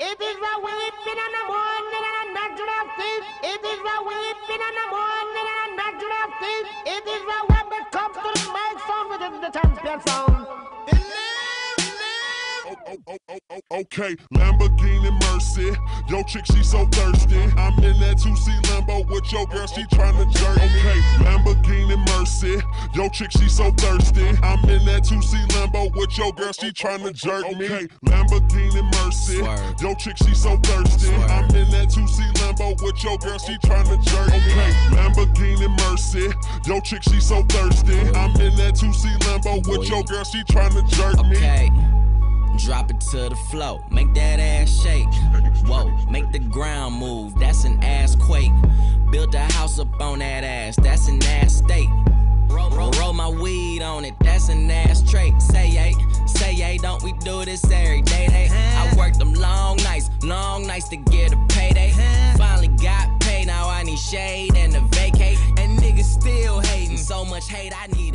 It is a weeping and a mourning and a natural thing. It is a weeping and a mourning and a natural thing. It is a when it comes to the mic sound within the champion sound. Okay, Lamborghini Mercy. Yo, chick, she so thirsty. I'm in that 2C Lambo with your girl, she tryna jerk. Okay, Lamborghini Mercy. Yo, chick, she so thirsty. I'm in that 2C Lambo with your girl, she tryna jerk me. Okay, Lamborghini Mercy. Yo, chick, she so thirsty. I'm in that 2C Lambo with your girl, she tryna jerk. Okay, Lamborghini Mercy. Yo, chick, she so thirsty. I'm in that 2C Lambo with your girl, she tryna jerk me. Okay. Drop it to the floor, make that ass shake. Whoa, make the ground move, that's an ass quake. Build a house up on that ass, that's an ass state. Roll my weed on it, that's an ass trait. Say yay, don't we do this every day? I worked them long nights to get a payday. Finally got paid, now I need shade and a vacate. And niggas still hating, so much hate I need